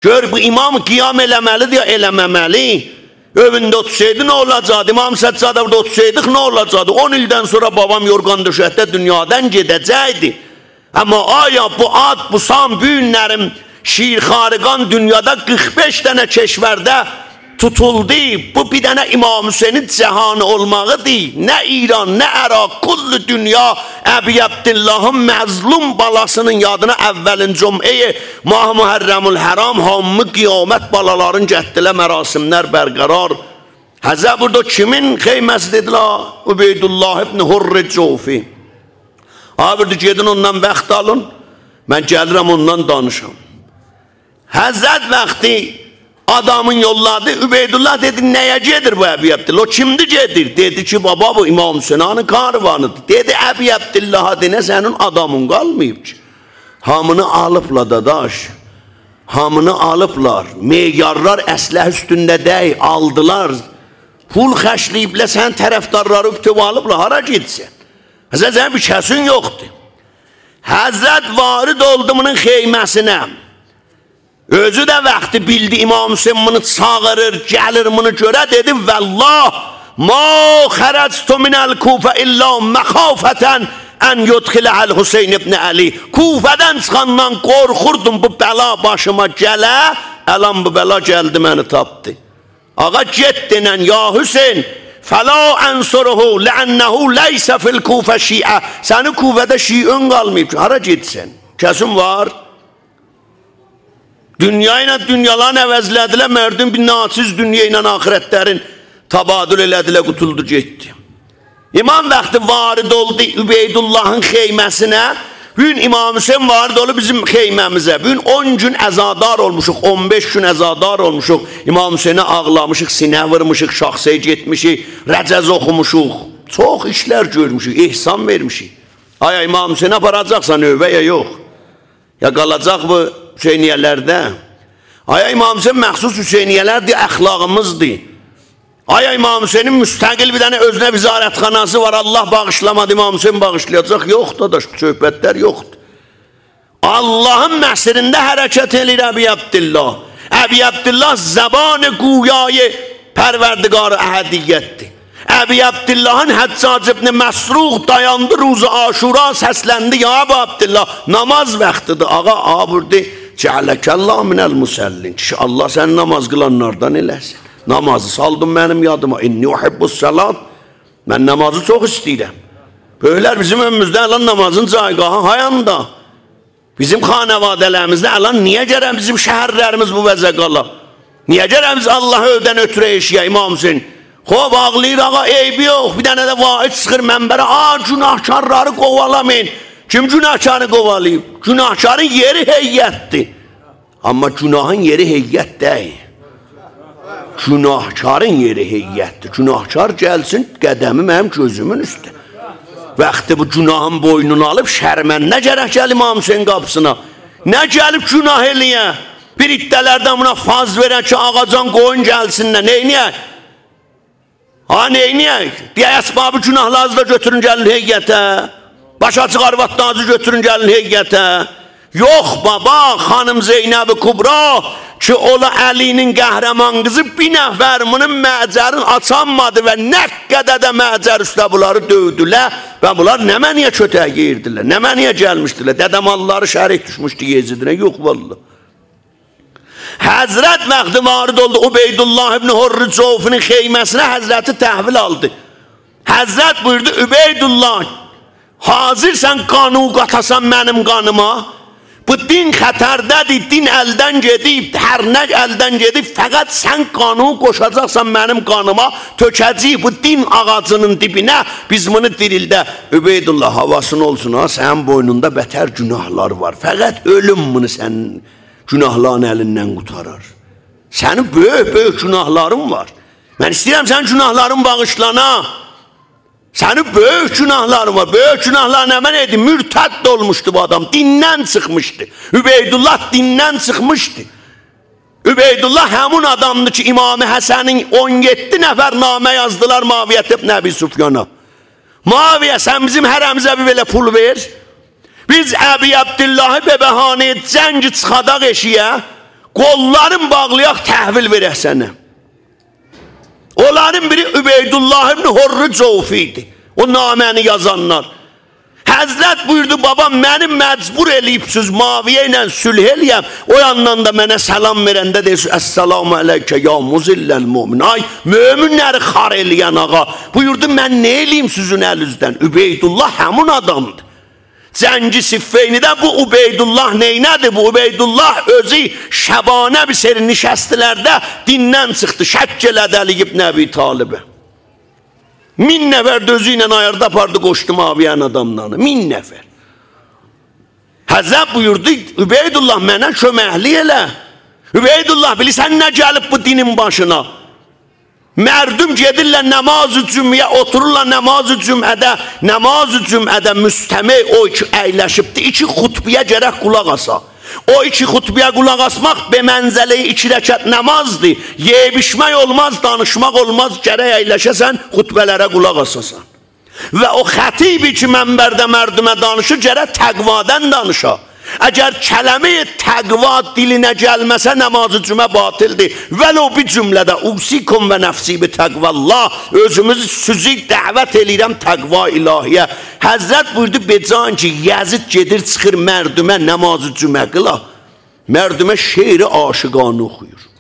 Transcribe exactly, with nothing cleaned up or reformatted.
Gör bu imam qiyam eləməlidir ya eləməməli. Övündə otursaydı nə olacaqdı? İmam Səccadə burada otursaydıq nə olacaqdı? on ildən sonra babam yorğan döşəkdə dünyadan gedəcəkdi. Amma aya bu ad, bu san, bu günlərim şiirxariqan dünyada qırx beş dənə keşvərdə tutuldu. Bu bir dənə İmam Hüseynin cəhanı olmağıdır. Nə İran, nə Əraq, kullu dünya Əbi Abdullahın məzlum balasının yadına əvvəlin cüm'əyi Mah Muhərrəmül Həram hamı qiyamət balaların gətdilə mərasimlər bərqərar. Həzə burada kimin xeyməsi dedilər? Ubeydullah ibn Hurri Cəvfi. Abi gedin ondan vaxt alın. Mən gəlirəm ondan danışam. Həzrət vaxtı adamın yolladı. Übeydullah dedi nəyə gedir bu Əbi Abdillah? O kimdi gedir? Dedi ki baba bu İmam Hüseynin karvanıdır. Dedi Əbi Abdillah'a denə sənin adamın qalmayıb ki. Hamını alıbla dadaş. Hamını alıblar. Meyyarlar əsləh üstündə dəy aldılar. Pul xəşliyiblə sən tərəfdarları übtüb alıblar. Hara gitsin? Həzrət sənin bir kəsin yoxdur. Həzrət varid oldu bunun xeyməsinə. Özü də vaxtı bildi İmam Hüseyin bunu çağırır, gəlir bunu görə dedi Vəllah ma xərəctu minəl kufə illa məxafətən ən yudxiləhəl Hüseyin ibn Əli. Kufədən çıxandan qorxurdum bu bəla başıma gələ, əlan bu bəla gəldi məni tapdı. Ağa get denən ya Hüseyin fəla ənsuruhu ləənnəhu leysə fil kufə şiə. Səni kufədə şiün qalmayıb ki, hara getsən? Kəsin var. Dünya ilə dünyaların əvəzlədilər, mərdin bir naçiz dünya ilə axirətlərin tabadül elədilər, qutuldu getdi. İmam vaxtı varid oldu Übeydullahın xeyməsinə. Bugün İmam Hüseyin varid oldu bizim xeyməmizə. Bugün on gün əzadar olmuşuq, on beş gün əzadar olmuşuq. İmam Hüseyinə ağlamışıq, sinə vırmışıq, şahsəyə getmişik, rəcəz oxumuşuq. Çox işlər görmüşük, ihsan vermişik. Aya İmam Hüseyinə aparacaqsa növbə ya yox? Ya qalacaq bu Hüseyniyələrdə. Aya İmam Hüseyin məxsus Hüseyniyələrdir, əxlaqımızdır. Aya İmam Hüseynin müstəqil bir dənə özünə vizarətxanası var, Allah bağışlamadı, İmam Hüseyin bağışlayacaq. Yox da da söhbətlər yoxdur. Allahın məsirində hərəkət edir Əbi Abdillah. Əbi Abdillah zəban-ı quyayı pərverdigar-ı əhədiyyətdir. Əbi Abdillahın Həccac ibn Məsruq dayandı ruzu Aşura səsləndi. Ya Əbi Abdillah namaz vaxtıdır. Ağa abırdı. Cəələkəllah minəl musəllin. Kişi Allah sən namaz qılanlardan eləsin. Namazı saldım mənim yadıma. İnni uhibbus salat. Mən namazı çox istəyirəm. Böylər bizim önümüzdə əlan namazın caygahı hayanda. Bizim xanəvadələrimizdə əlan niyə gərəm bizim şəhərlərimiz bu vəzə qala? Niyə gərəm biz Allahı övdən ötürə eşiyə İmam Hüseyin? Xob ağlayır ağa, eybi yox. Bir dənə də vaid çıxır mənbərə. Aa, günahkarları qovalamayın. Kim günahkarı qovalayıb? Günahkarın yeri heyyətdir. Amma günahın yeri heyyət deyil. Günahkarın yeri heyyətdir. Günahkar gəlsin, qədəmi mənim gözümün üstə. Vaxtı bu günahın boynunu alıb şərməndə gərək gəl İmam Hüseyin qapısına. Nə gəlib günah eləyə? Bir iddələrdən buna faz verən ki, ağacan qoyun gəlsinlər. Neyniyək? Ha neyniyək? Deyək, əsbabı günahlarınızı da götürün gəlin heyyətə. Baş açıq arvatlarınızı götürün gəlin heyyətə. Yox baba, xanım Zeynəb-i Kubra ki, ola Əlinin qəhrəman qızı bir nəfərminin məcərin açanmadı və nə qədər də məcər üstə bunları dövdülər və bunlar nə məniyə kötəyə girdilər, nə məniyə gəlmişdilər, dədəmalları şərik düşmüşdü Yezidinə, yox vallah. Həzrət vaxtı varid oldu Ubeydullah ibn Hurri Cəvfinin xeyməsinə Həzrəti təhvil aldı. Həzrət buyurdu, Ubeydullah, hazırsan qanı qatasan mənim qanıma, bu din xətərdədir, din əldən gedib, hər nə əldən gedib, fəqət sən qanı qoşacaqsan mənim qanıma, tökəcəyik bu din ağacının dibinə, biz bunu dirildə. Ubeydullah, havasın olsun ha, sənin boynunda bətər günahlar var, fəqət ölüm bunu sənin günahların əlindən qutarar. Sənin böyük-böyük günahların var. Mən istəyirəm sənin günahların bağışlana. Sənin böyük günahların var. Böyük günahlar nə mən edim? Mürtədd olmuşdu bu adam. Dindən çıxmışdı. Übeydullah dindən çıxmışdı. Übeydullah həmin adamdır ki, İmam-ı Həsənin on yeddi nəfər namə yazdılar Muaviyyət ibn Əbi Süfyana. Muaviyyə, sən bizim hərəmizə bir belə pul ver. Biz Əbi Abdullahı bəbəhanəyə cəngi çıxadaq eşiyə, qolların bağlayaq təhvil verək sənə. Onların biri Übeydullah ibn Hurr Cavfi idi. O naməni yazanlar. Həzrət buyurdu, babam məni məcbur eləyibsiz Muaviyə ilə sülh eləyəm. O yandan da mənə salam verəndə deyir, Əssalamu aleykə ya muzilləl mümin. Ay, möminləri xar eləyən ağa. Buyurdu, mən nə eləyim sizin əlinizdən? Übeydullah həmin adamdır. Cəngi Siffeynidə bu Übeydullah neynədir? Bu Übeydullah özü şəbanə bir seri nişəstilərdə dindən çıxdı. Şəkk elədi Əli ibn Əbi Talibə. Min nəfər dözü ilə ayarda apardı, qoşdu Muaviyyənin adamlarını. Min nəfər. Həzrət buyurdu, Übeydullah mənə köməkli elə. Übeydullah bilirsən nə gəlib bu dinin başına? Mərdum gedirlər namaz-ı cümləyə, otururlar namaz-ı cümlədə, namaz-ı cümlədə müstəmi o iki əyləşibdir. İki xutbiyə gərək qulaq asa. O iki xutbiyə qulaq asmaq be mənzəliyi iki rəkət namazdır. Yeyib içmək olmaz, danışmaq olmaz, gərək əyləşəsən, xutbələrə qulaq asasan. Və o xətibi ki, mənbərdə mərdumə danışır, gərək təqvadən danışa. Əgər kələmi təqva dilinə gəlməsə, namazı cümə batildir. Vəlo bir cümlədə, usikum və nəfsi bi təqvallah, özümüzü sizi dəvət eləyirəm təqva ilahiyə. Həzrət buyurdu, becan ki, Yəzid gedir, çıxır mərdumə namazı cümə qıla. Mərdumə şeiri aşıqanı oxuyur.